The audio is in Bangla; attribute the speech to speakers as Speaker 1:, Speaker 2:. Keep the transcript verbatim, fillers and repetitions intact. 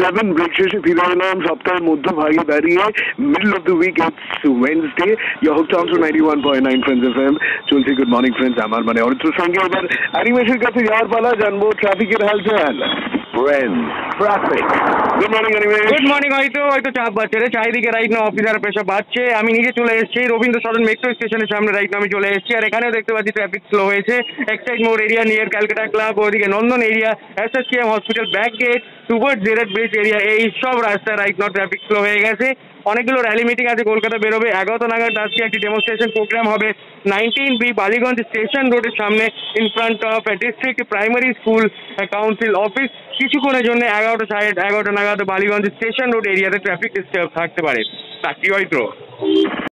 Speaker 1: সেভেন ব্রেক শেষে ফিরে এলাম সপ্তাহের মধ্যভাগে দাঁড়িয়ে, middle of the week, it's Wednesday. You hooked on to ninety one point nine friends FM. চলছে গুড মর্নিং ফ্রেন্ডস, আমার মানে অরিত্রর সঙ্গে। এবার অ্যানিমেশের কাছে যাওয়ার পালা, জানবো ট্রাফিকের হালচাল। Friends traffic. Good morning Animesh.
Speaker 2: Good morning. হয়তো হয়তো চাপ বাড়ছে রে চারিদিকে, রাইট না অফিসার প্রেশার বাড়ছে। আমি নিজে চলে এসেছি রবীন্দ্র সদন মেট্রো স্টেশনের সামনে, রাইট না আমি চলে এসেছি। আর এখানেও দেখতে পাচ্ছি ট্রাফিক স্লো হয়েছে। এক্সাইড মোড় এরিয়া নিয়ার ক্যালকাটা ক্লাব, ওইদিকে Nandan area, SSKM hospital back gate, toward Zeerut bridge area, এই সব রাস্তা রাইট না ট্রাফিক স্লো হয়ে গেছে। অনেকগুলো র্যালি মিটিং আছে, কলকাতা বেরোবে এগারোটা নাগাদ। আজকে একটি ডেমনস্ট্রেশন প্রোগ্রাম হবে নাইনটিন বি বালিগঞ্জ স্টেশন রোডের সামনে, in front of district primary school council office. কিছুক্ষণের জন্য এগারোটা সাড়ে এগারোটা নাগাদ বালিগঞ্জ স্টেশন রোড এরিয়াতে ট্রাফিক ডিস্টার্ব থাকতে পারে। তা কি হয়তো